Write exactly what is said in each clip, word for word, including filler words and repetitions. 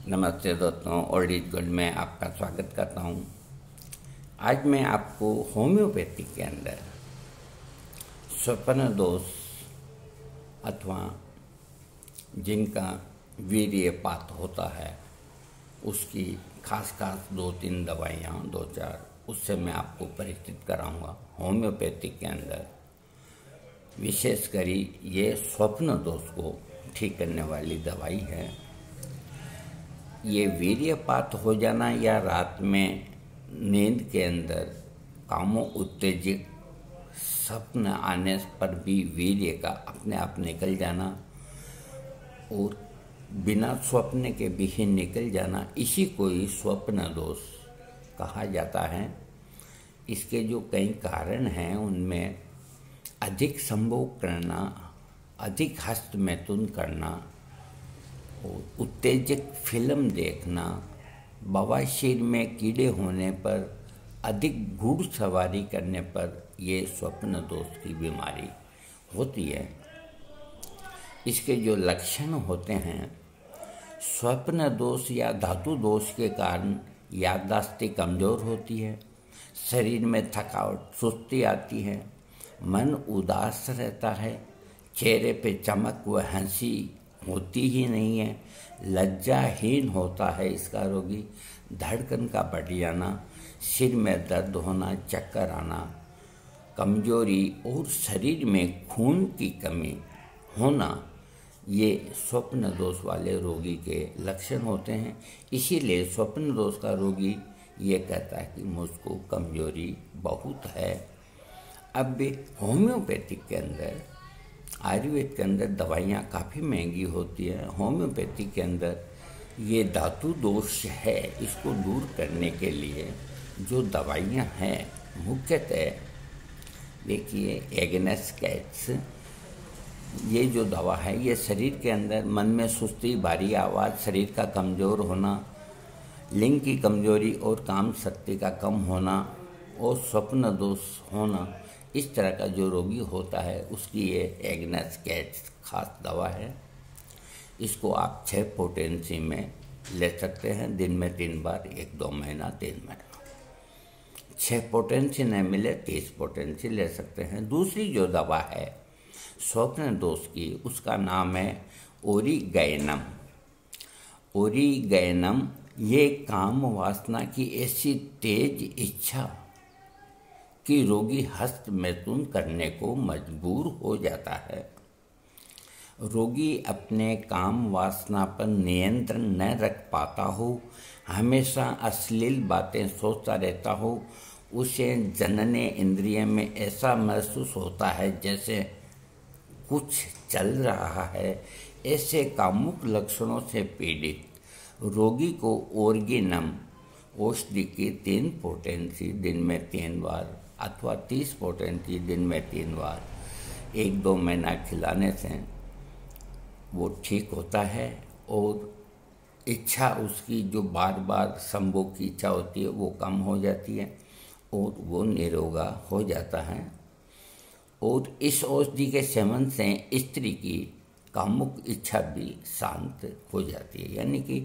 नमस्ते दोस्तों, old is gold में आपका स्वागत करता हूँ। आज मैं आपको होम्योपैथी के अंदर स्वप्न दोष अथवा जिनका वीर्यपात होता है उसकी खास खास दो तीन दवाइयाँ दो चार उससे मैं आपको परिचित कराऊंगा। होम्योपैथी के अंदर विशेषकर ये स्वप्न दोष को ठीक करने वाली दवाई है। ये वीर्यपात हो जाना या रात में नींद के अंदर कामो उत्तेजित स्वप्न आने पर भी वीर्य का अपने आप निकल जाना और बिना स्वप्न के भी ही निकल जाना, इसी को ही स्वप्न दोष कहा जाता है। इसके जो कई कारण हैं उनमें अधिक संभोग करना, अधिक हस्त मैथुन करना, उत्तेजक फिल्म देखना, बवासीर में कीड़े होने पर, अधिक घुड़सवारी करने पर ये स्वप्न दोष की बीमारी होती है। इसके जो लक्षण होते हैं, स्वप्न दोष या धातु दोष के कारण याददाश्त कमज़ोर होती है, शरीर में थकावट सुस्ती आती है, मन उदास रहता है, चेहरे पे चमक व हंसी होती ही नहीं है, लज्जाहीन होता है इसका रोगी, धड़कन का बढ़ जाना, सिर में दर्द होना, चक्कर आना, कमजोरी और शरीर में खून की कमी होना, ये स्वप्न दोष वाले रोगी के लक्षण होते हैं। इसीलिए स्वप्न दोष का रोगी ये कहता है कि मुझको कमजोरी बहुत है। अब भी होम्योपैथिक के अंदर, आयुर्वेद के अंदर दवाइयाँ काफ़ी महंगी होती है। होम्योपैथी के अंदर ये धातु दोष है, इसको दूर करने के लिए जो दवाइयाँ हैं, मुख्यतः देखिए एग्नेस कैट्स, ये जो दवा है ये शरीर के अंदर मन में सुस्ती, भारी आवाज़, शरीर का कमज़ोर होना, लिंग की कमजोरी और काम शक्ति का कम होना और स्वप्न दोष होना, इस तरह का जो रोगी होता है उसकी ये एग्नेस कैट्स खास दवा है। इसको आप छः पोटेंसी में ले सकते हैं, दिन में तीन बार, एक दो महीना तीन महीना। छः पोटेंसी न मिले तीस पोटेंसी ले सकते हैं। दूसरी जो दवा है स्वप्न दोष की, उसका नाम है ओरिगैनम। ओरिगैनम ये काम वासना की ऐसी तेज इच्छा कि रोगी हस्त मैथुन करने को मजबूर हो जाता है। रोगी अपने काम वासना पर नियंत्रण न रख पाता हो, हमेशा अश्लील बातें सोचता रहता हो, उसे जनने इंद्रिय में ऐसा महसूस होता है जैसे कुछ चल रहा है। ऐसे कामुक लक्षणों से पीड़ित रोगी को ओरिगैनम औषधि की तीन पोटेंसी दिन में तीन बार अथवा तीस पोटेंसी दिन में तीन बार एक दो महीना खिलाने से वो ठीक होता है और इच्छा उसकी जो बार बार संभोग की इच्छा होती है वो कम हो जाती है और वो निरोगा हो जाता है। और इस औषधि के सेवन से स्त्री की कामुक इच्छा भी शांत हो जाती है। यानी कि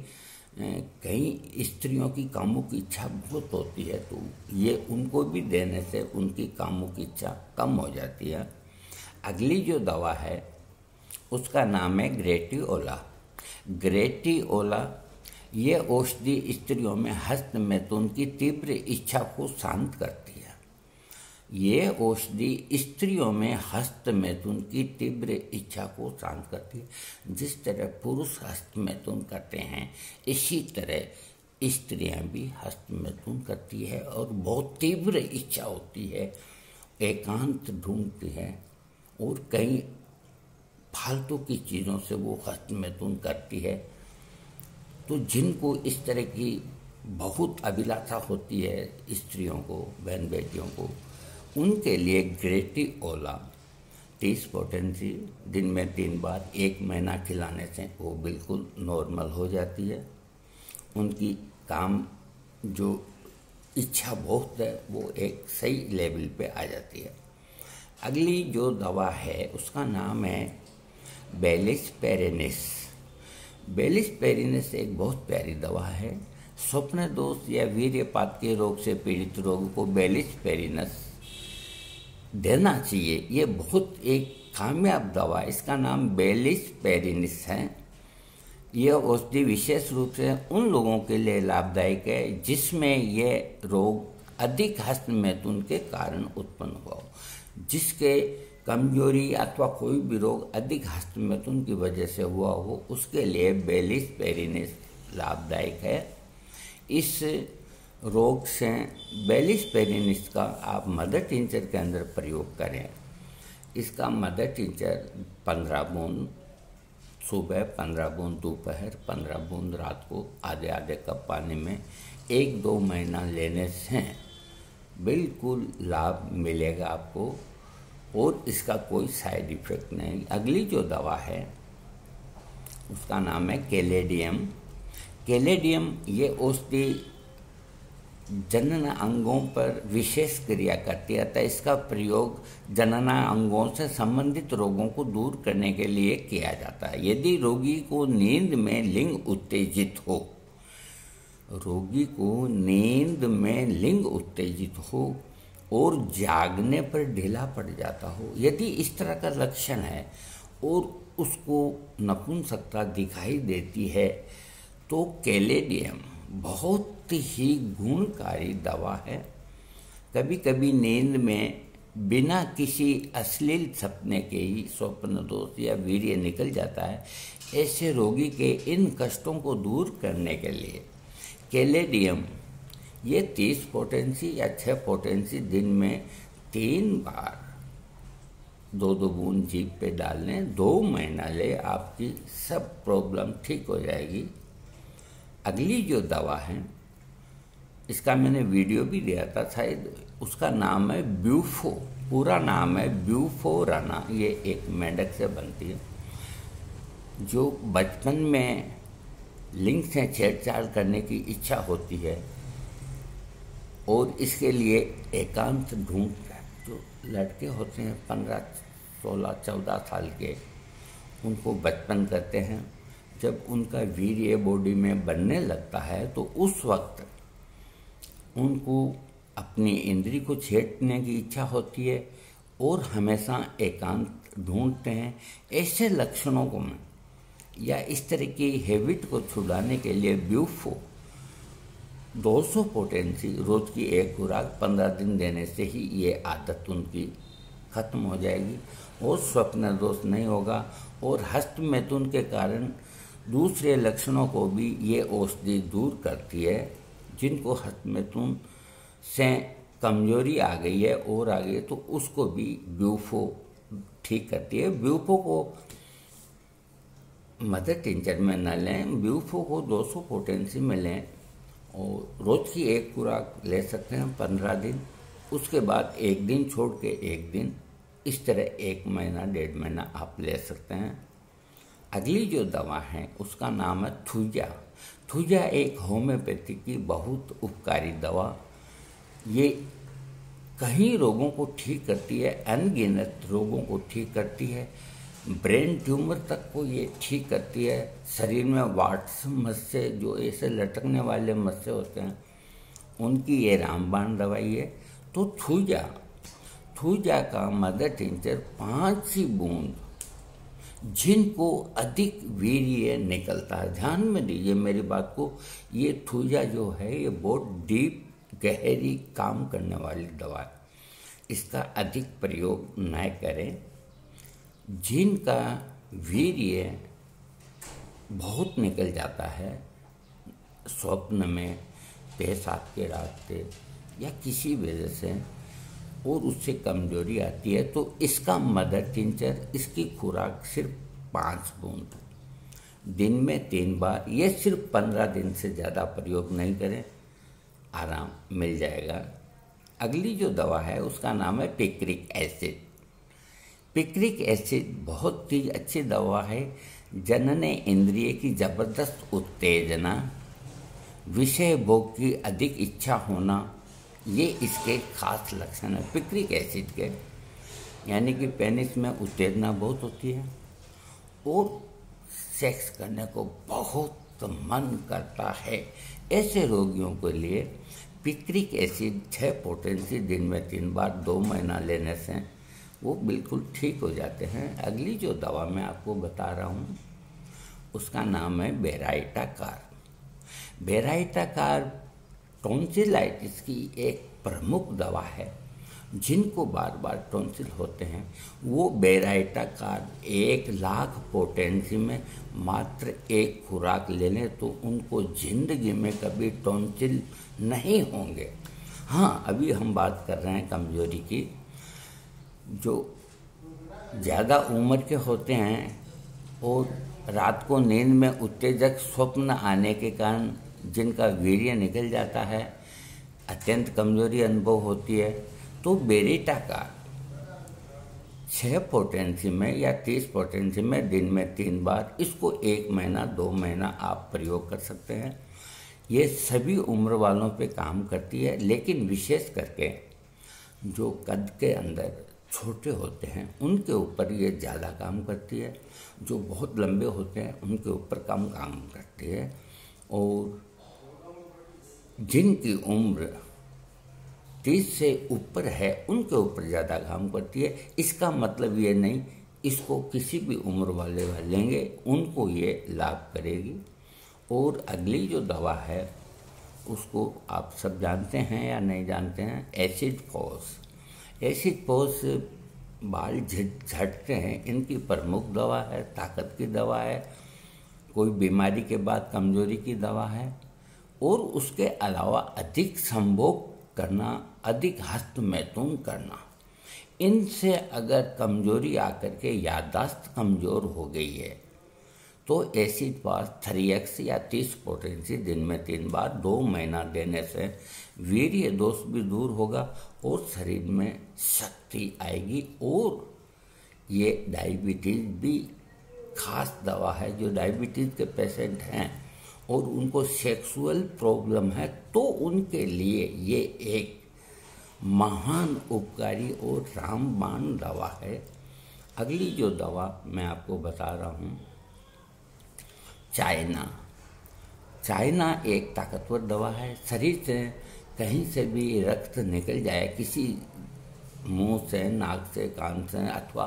कई स्त्रियों की कामुक इच्छा बहुत होती है, तो ये उनको भी देने से उनकी कामुक इच्छा कम हो जाती है। अगली जो दवा है उसका नाम है ग्रेटिओला। ग्रेटिओला ये औषधि स्त्रियों में हस्त मैथुन की तीव्र इच्छा को शांत करती है। ये औषधि स्त्रियों में हस्त मैथुन की तीव्र इच्छा को शांत करती है। जिस तरह पुरुष हस्त मैथुन करते हैं, इसी तरह स्त्रियां भी हस्त मैथुन करती है और बहुत तीव्र इच्छा होती है, एकांत ढूंढती है और कई फालतू की चीज़ों से वो हस्त मैथुन करती है। तो जिनको इस तरह की बहुत अभिलाषा होती है स्त्रियों को, बहन बेटियों को, उनके लिए ग्रेटिओला तीस पोटेंसी दिन में तीन बार एक महीना खिलाने से वो बिल्कुल नॉर्मल हो जाती है। उनकी काम जो इच्छा बहुत है वो एक सही लेवल पे आ जाती है। अगली जो दवा है उसका नाम है बेलिस पेरेनिस। बेलिस पेरिनेस एक बहुत प्यारी दवा है। स्वप्न दोष या वीर्यपात के रोग से पीड़ित रोगी को बेलिस पेरिनेस देना चाहिए। ये बहुत एक कामयाब दवा, इसका नाम बेलिस पेरिनेस है। यह औषधि विशेष रूप से उन लोगों के लिए लाभदायक है जिसमें यह रोग अधिक हस्तमैथुन के कारण उत्पन्न हुआ हो, जिसके कमजोरी अथवा कोई भी रोग अधिक हस्तमैथुन की वजह से हुआ हो, उसके लिए बेलिस पेरिनेस लाभदायक है। इस रोग से बेलिस पेरिनेस का आप मदर टिंचर के अंदर प्रयोग करें। इसका मदर टिंचर पंद्रह बूंद सुबह, पंद्रह बूंद दोपहर, पंद्रह बूंद रात को आधे आधे कप पानी में एक दो महीना लेने से बिल्कुल लाभ मिलेगा आपको और इसका कोई साइड इफेक्ट नहीं। अगली जो दवा है उसका नाम है कैलेडियम। कैलेडियम ये औषधि जनन अंगों पर विशेष क्रिया करती है, अतः इसका प्रयोग जनन अंगों से संबंधित रोगों को दूर करने के लिए किया जाता है। यदि रोगी को नींद में लिंग उत्तेजित हो, रोगी को नींद में लिंग उत्तेजित हो और जागने पर ढीला पड़ जाता हो, यदि इस तरह का लक्षण है और उसको नपुंसकता दिखाई देती है, तो कैलेडियम बहुत ही गुणकारी दवा है। कभी कभी नींद में बिना किसी अश्लील सपने के ही स्वप्न दोष या वीर्य निकल जाता है। ऐसे रोगी के इन कष्टों को दूर करने के लिए कैलेडियम ये तीस पोटेंसी या छः पोटेंसी दिन में तीन बार दो दो बूंद जीभ पे डाल लें, दो महीना ले, आपकी सब प्रॉब्लम ठीक हो जाएगी। अगली जो दवा है इसका मैंने वीडियो भी दिया था शायद, उसका नाम है ब्यूफो, पूरा नाम है ब्यूफोराना। ये एक मेंढक से बनती है जो बचपन में लिंग से छेड़छाड़ करने की इच्छा होती है और इसके लिए एकांत ढूंढ, जो लड़के होते हैं पंद्रह सोलह चौदह साल के, उनको बचपन करते हैं। जब उनका वीर्य बॉडी में बनने लगता है तो उस वक्त उनको अपनी इंद्री को छेड़ने की इच्छा होती है और हमेशा एकांत ढूंढते हैं। ऐसे लक्षणों को में या इस तरह की हैबिट को छुड़ाने के लिए ब्यूफो दो सौ पोटेंसी रोज की एक खुराक पंद्रह दिन देने से ही ये आदत उनकी खत्म हो जाएगी और स्वप्न दोष नहीं होगा। और हस्तमैथुन के कारण दूसरे लक्षणों को भी ये औषधि दूर करती है। जिनको हस्तमैथुन से कमजोरी आ गई है और आ गई है तो उसको भी ब्यूफो ठीक करती है। ब्यूफो को मदर टिंचर में न लें, ब्यूफो को दो सौ पोटेंसी में लें और रोज की एक खुराक ले सकते हैं पंद्रह दिन, उसके बाद एक दिन छोड़ के एक दिन, इस तरह एक महीना डेढ़ महीना आप ले सकते हैं। अगली जो दवा है उसका नाम है थूजा। थूजा एक होम्योपैथी की बहुत उपकारी दवा, ये कई रोगों को ठीक करती है, अनगिनत रोगों को ठीक करती है, ब्रेन ट्यूमर तक को ये ठीक करती है। शरीर में वाट्स मस्से जो ऐसे लटकने वाले मस्से होते हैं उनकी ये रामबाण दवाई है। तो थूजा थूजा का मदर टिंचर पाँच ही बूंद, जिनको अधिक वीर्य निकलता है, ध्यान में दीजिए मेरी बात को, ये थूजा जो है ये बहुत डीप गहरी काम करने वाली दवा है। इसका अधिक प्रयोग न करें। जिनका वीर्य बहुत निकल जाता है स्वप्न में, पेशाब के रास्ते या किसी वजह से और उससे कमजोरी आती है, तो इसका मदर टिंचर, इसकी खुराक सिर्फ पाँच बूंद दिन में तीन बार, ये सिर्फ पंद्रह दिन से ज़्यादा प्रयोग नहीं करें, आराम मिल जाएगा। अगली जो दवा है उसका नाम है पिक्रिक एसिड। पिक्रिक एसिड बहुत ही अच्छी दवा है। जनन इंद्रिय की जबरदस्त उत्तेजना, विषय भोग की अधिक इच्छा होना, ये इसके खास लक्षण है पिक्रिक एसिड के। यानी कि पेनिस में उत्तेजना बहुत होती है और सेक्स करने को बहुत मन करता है, ऐसे रोगियों के लिए पिक्रिक एसिड छः पोटेंसी दिन में तीन बार दो महीना लेने से वो बिल्कुल ठीक हो जाते हैं। अगली जो दवा मैं आपको बता रहा हूँ उसका नाम है बेराइटाकार। बेराइटाकार टॉन्सिलाइटिस की एक प्रमुख दवा है। जिनको बार बार टॉन्सिल होते हैं वो बेराइटाकार एक लाख पोटेंसी में मात्र एक खुराक ले लें तो उनको जिंदगी में कभी टॉन्सिल नहीं होंगे। हाँ, अभी हम बात कर रहे हैं कमजोरी की। जो ज़्यादा उम्र के होते हैं और रात को नींद में उत्तेजक स्वप्न आने के कारण जिनका वीर्य निकल जाता है, अत्यंत कमजोरी अनुभव होती है, तो बेराइटाकार छः पोटेंसी में या तीस पोटेंसी में दिन में तीन बार इसको एक महीना दो महीना आप प्रयोग कर सकते हैं। ये सभी उम्र वालों पे काम करती है, लेकिन विशेष करके जो कद के अंदर छोटे होते हैं उनके ऊपर ये ज़्यादा काम करती है। जो बहुत लंबे होते हैं उनके ऊपर कम काम करती है, और जिनकी उम्र तीस से ऊपर है उनके ऊपर ज़्यादा काम करती है। इसका मतलब ये नहीं इसको किसी भी उम्र वाले लेंगे उनको ये लाभ करेगी। और अगली जो दवा है उसको आप सब जानते हैं या नहीं जानते हैं, एसिड फोस। एसिड फोस बाल झड़ते हैं, इनकी प्रमुख दवा है, ताकत की दवा है, कोई बीमारी के बाद कमजोरी की दवा है। और उसके अलावा अधिक संभोग करना, अधिक हस्त मैथुन करना, इनसे अगर कमजोरी आकर के याददाश्त कमजोर हो गई है तो एसिड पास थ्री एक्स या तीस पोटेंसी दिन में तीन बार दो महीना देने से वीर्य दोष भी दूर होगा और शरीर में शक्ति आएगी। और ये डायबिटीज भी खास दवा है। जो डायबिटीज के पेशेंट हैं और उनको सेक्सुअल प्रॉब्लम है तो उनके लिए ये एक महान उपकारी और रामबाण दवा है। अगली जो दवा मैं आपको बता रहा हूँ, चाइना। चाइना एक ताकतवर दवा है। शरीर से कहीं से भी रक्त निकल जाए, किसी मुंह से, नाक से, कान से अथवा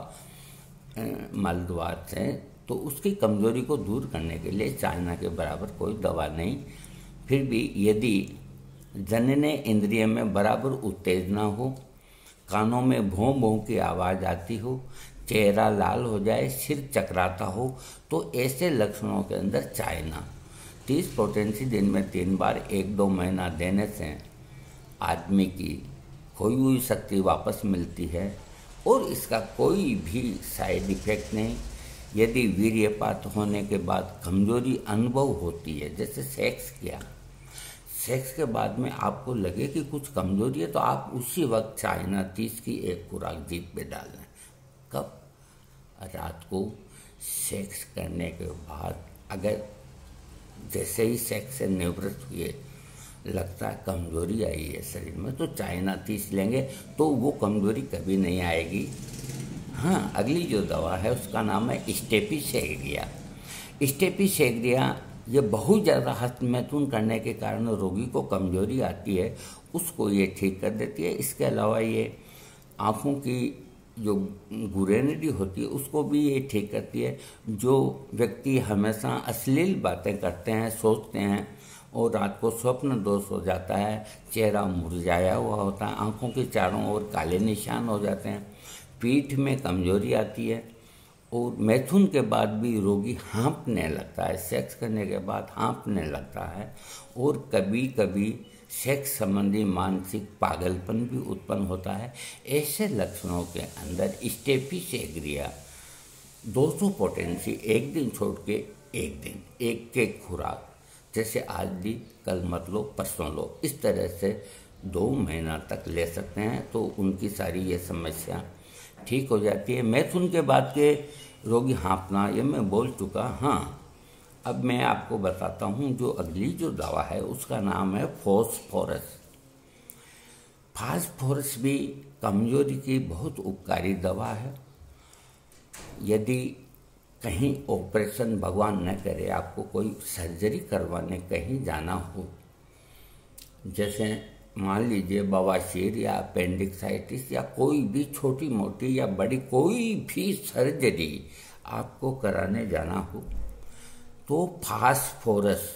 मलद्वार से, तो उसकी कमजोरी को दूर करने के लिए चाइना के बराबर कोई दवा नहीं। फिर भी यदि जनने इंद्रिय में बराबर उत्तेजना हो, कानों में भों भों की आवाज़ आती हो, चेहरा लाल हो जाए, सिर चकराता हो, तो ऐसे लक्षणों के अंदर चाइना तीस पोटेंसी दिन में तीन बार एक दो महीना देने से आदमी की खोई हुई शक्ति वापस मिलती है और इसका कोई भी साइड इफेक्ट नहीं। यदि वीर्यपात होने के बाद कमजोरी अनुभव होती है, जैसे सेक्स किया, सेक्स के बाद में आपको लगे कि कुछ कमजोरी है, तो आप उसी वक्त चाइना तीस की एक खुराक जीभ पे डाल लें। कब? रात को सेक्स करने के बाद अगर जैसे ही सेक्स से निवृत्त हुए लगता है कमजोरी आई है शरीर में, तो चाइना तीस लेंगे तो वो कमजोरी कभी नहीं आएगी। हाँ, अगली जो दवा है उसका नाम है स्टेपिसेग्रिया। स्टेपिसेग्रिया ये बहुत ज़्यादा हस्त मैथुन करने के कारण रोगी को कमजोरी आती है, उसको ये ठीक कर देती है। इसके अलावा ये आँखों की जो गुरेनिटी होती है उसको भी ये ठीक करती है। जो व्यक्ति हमेशा अश्लील बातें करते हैं, सोचते हैं और रात को स्वप्न दोष हो जाता है, चेहरा मुरझाया हुआ होता है, आँखों के चारों ओर काले निशान हो जाते हैं, पीठ में कमजोरी आती है और मैथुन के बाद भी रोगी हाँफने लगता है, सेक्स करने के बाद हाँफने लगता है और कभी कभी सेक्स संबंधी मानसिक पागलपन भी उत्पन्न होता है। ऐसे लक्षणों के अंदर स्टेपिसेग्रिया दो सौ पोटेंसी एक दिन छोड़ के एक दिन एक एक खुराक, जैसे आज ली कल मत लो परसों लो, इस तरह से दो महीना तक ले सकते हैं तो उनकी सारी ये समस्या ठीक हो जाती है। मैथुन के बाद के रोगी हाँफना ये मैं बोल चुका। हाँ, अब मैं आपको बताता हूँ जो अगली जो दवा है उसका नाम है फॉस्फोरस। फास्फोरस भी कमजोरी की बहुत उपकारी दवा है। यदि कहीं ऑपरेशन भगवान न करे, आपको कोई सर्जरी करवाने कहीं जाना हो, जैसे मान लीजिए बवासीर या अपेंडिक्साइटिस या कोई भी छोटी मोटी या बड़ी कोई भी सर्जरी आपको कराने जाना हो, तो फास्फोरस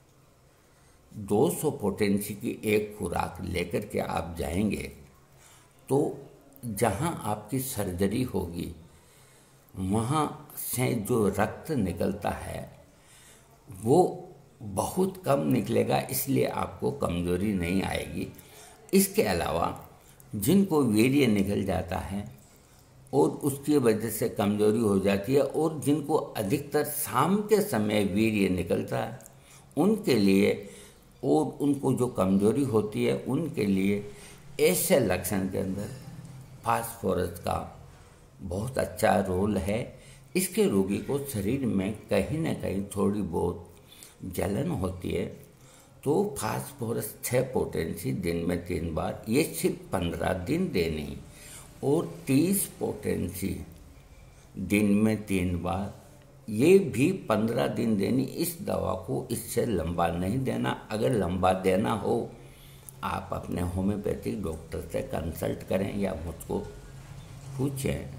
दो सौ पोटेंसी की एक खुराक लेकर के आप जाएंगे, तो जहां आपकी सर्जरी होगी वहां से जो रक्त निकलता है वो बहुत कम निकलेगा, इसलिए आपको कमजोरी नहीं आएगी। इसके अलावा जिनको वीर्य निकल जाता है और उसकी वजह से कमजोरी हो जाती है, और जिनको अधिकतर शाम के समय वीर्य निकलता है, उनके लिए और उनको जो कमजोरी होती है उनके लिए ऐसे लक्षण के अंदर फास्फोरस का बहुत अच्छा रोल है। इसके रोगी को शरीर में कहीं ना कहीं थोड़ी बहुत जलन होती है, तो फास्फोरस छः पोटेंसी दिन में तीन बार, ये सिर्फ पंद्रह दिन देनी, और तीस पोटेंसी दिन में तीन बार, ये भी पंद्रह दिन देनी। इस दवा को इससे लंबा नहीं देना। अगर लंबा देना हो आप अपने होम्योपैथिक डॉक्टर से कंसल्ट करें या मुझको पूछें।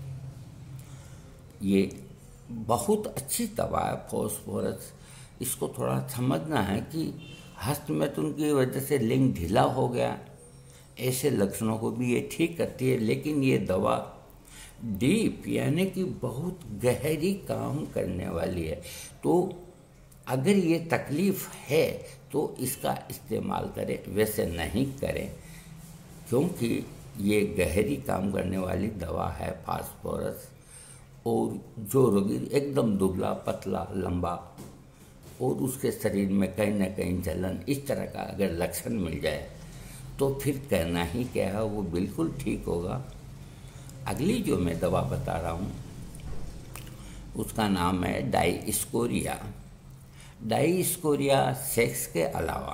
ये बहुत अच्छी दवा है फास्फोरस। इसको थोड़ा समझना है कि हस्तमैथुन की वजह से लिंग ढीला हो गया, ऐसे लक्षणों को भी ये ठीक करती है। लेकिन ये दवा डीप यानी कि बहुत गहरी काम करने वाली है, तो अगर ये तकलीफ है तो इसका इस्तेमाल करें, वैसे नहीं करें, क्योंकि ये गहरी काम करने वाली दवा है फास्फोरस। और जो रोगी एकदम दुबला पतला लंबा और उसके शरीर में कहीं ना कहीं जलन, इस तरह का अगर लक्षण मिल जाए तो फिर कहना ही क्या है, वो बिल्कुल ठीक होगा। अगली जो मैं दवा बता रहा हूँ उसका नाम है डाइस्कोरिया। डाइस्कोरिया सेक्स के अलावा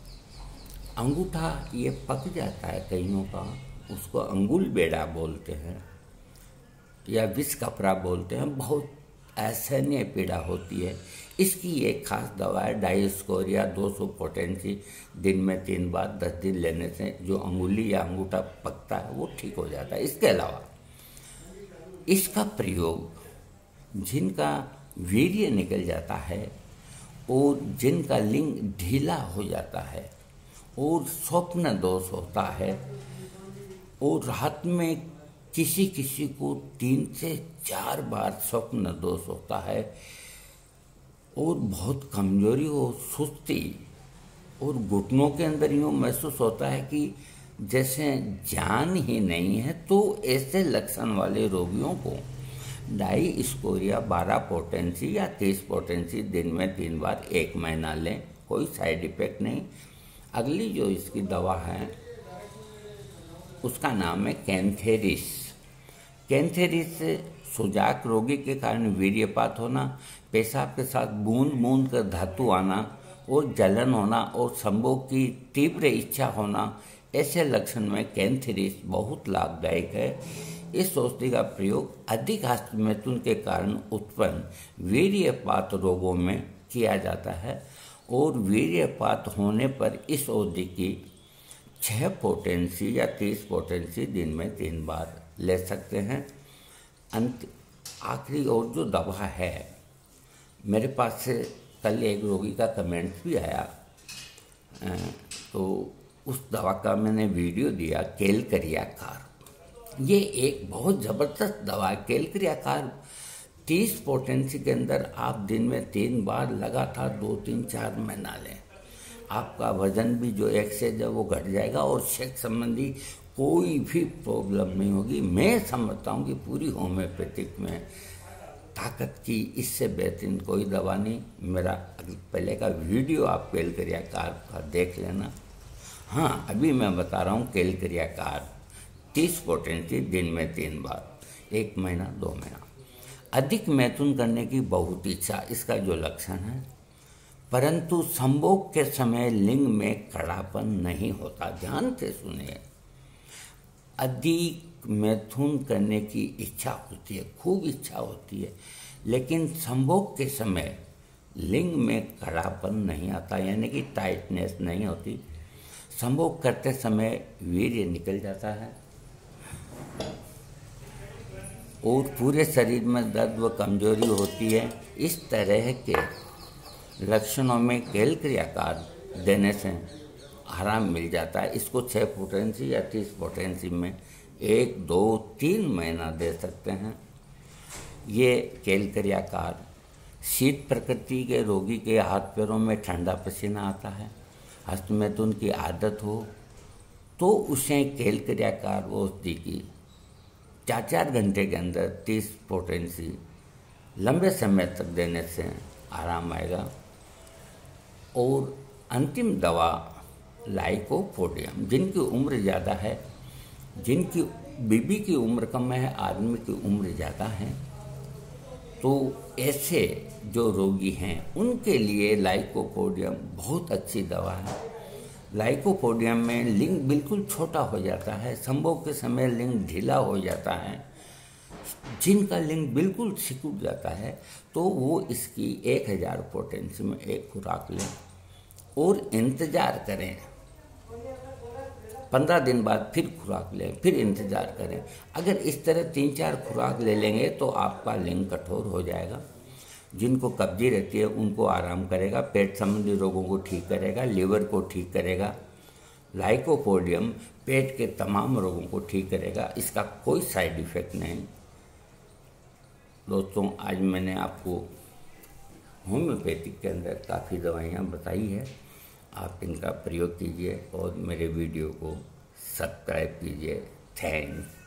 अंगूठा ये पक जाता है कईयों का, उसको अंगुल बेड़ा बोलते हैं या विष कपड़ा बोलते हैं, बहुत असहनीय पीड़ा होती है। इसकी एक खास दवा है डाइस्कोरिया दो सौ पोटेंसी दिन में तीन बार दस दिन लेने से जो अंगुली या अंगूठा पकता है वो ठीक हो जाता है। इसके अलावा इसका प्रयोग जिनका वीर्य निकल जाता है और जिनका लिंग ढीला हो जाता है और स्वप्न दोष होता है और रात में किसी किसी को तीन से चार बार स्वप्न दोष होता है और बहुत कमजोरी हो, सुस्ती और घुटनों के अंदर यूँ महसूस होता है कि जैसे जान ही नहीं है, तो ऐसे लक्षण वाले रोगियों को डाइस्कोरिया बारह पोटेंसी या तीस पोटेंसी दिन में तीन बार एक महीना लें, कोई साइड इफेक्ट नहीं। अगली जो इसकी दवा है उसका नाम है कैंथेरिस। कैंथेरिस सुजाक रोगी के कारण वीर्यपात होना, पेशाब के साथ बूंद बूंद कर धातु आना और जलन होना और संभोग की तीव्र इच्छा होना, ऐसे लक्षण में कैंथेरिस बहुत लाभदायक है। इस औषधि का प्रयोग अधिक हस्तमैथुन के कारण उत्पन्न वीर्यपात रोगों में किया जाता है और वीर्यपात होने पर इस औषधि की छः पोटेंसी या तीस पोटेंसी दिन में तीन बार ले सकते हैं। अंत आखिरी और जो दवा है, मेरे पास से कल एक रोगी का कमेंट भी आया, तो उस दवा का मैंने वीडियो दिया, केलकरियाकार। ये एक बहुत ज़बरदस्त दवा है। केलकरियाकार तीस पोटेंसी के अंदर आप दिन में तीन बार लगातार दो तीन चार महीना लें, आपका वजन भी जो एक्सेस है वो घट जाएगा और सेक्स संबंधी कोई भी प्रॉब्लम नहीं होगी। मैं समझता हूँ कि पूरी होम्योपैथिक में ताकत की इससे बेहतरीन कोई दवा नहीं। मेरा पहले का वीडियो आप केलकरियाकार का देख लेना। हाँ, अभी मैं बता रहा हूँ केलकरियाकार तीस पोटेंसी दिन में तीन बार, एक महीना दो महीना। अधिक मैथुन करने की बहुत इच्छा इसका जो लक्षण है, परंतु संभोग के समय लिंग में कड़ापन नहीं होता। ध्यान से सुनिए, अधिक मैथुन करने की इच्छा होती है, खूब इच्छा होती है, लेकिन संभोग के समय लिंग में कड़ापन नहीं आता, यानी कि टाइटनेस नहीं होती। संभोग करते समय वीर्य निकल जाता है और पूरे शरीर में दर्द व कमजोरी होती है। इस तरह के लक्षणों में केल क्रियाकार देने से आराम मिल जाता है। इसको छः पोटेंसी या तीस पोटेंसी में एक दो तीन महीना दे सकते हैं। ये केल क्रियाकार शीत प्रकृति के रोगी के हाथ पैरों में ठंडा पसीना आता है, हस्तमैथुन की आदत हो तो उसे केल क्रियाकार औषधि की चार चार घंटे के अंदर तीस पोटेंसी लंबे समय तक देने से आराम आएगा। और अंतिम दवा लाइकोपोडियम, जिनकी उम्र ज़्यादा है, जिनकी बीबी की उम्र कम है, आदमी की उम्र ज़्यादा है, तो ऐसे जो रोगी हैं उनके लिए लाइकोपोडियम बहुत अच्छी दवा है। लाइकोपोडियम में लिंग बिल्कुल छोटा हो जाता है, संभोग के समय लिंग ढीला हो जाता है। जिनका लिंग बिल्कुल सिकुड़ जाता है तो वो इसकी एक हज़ार पोटेंसी में एक खुराक लें और इंतज़ार करें। पंद्रह दिन बाद फिर खुराक लें, फिर इंतज़ार करें। अगर इस तरह तीन चार खुराक ले लेंगे तो आपका लिंग कठोर हो जाएगा। जिनको कब्जी रहती है उनको आराम करेगा, पेट संबंधी रोगों को ठीक करेगा, लीवर को ठीक करेगा। लाइकोपोडियम पेट के तमाम रोगों को ठीक करेगा, इसका कोई साइड इफ़ेक्ट नहीं। दोस्तों, आज मैंने आपको होम्योपैथिक के अंदर काफ़ी दवाइयाँ बताई है। आप इनका प्रयोग कीजिए और मेरे वीडियो को सब्सक्राइब कीजिए। थैंक्स।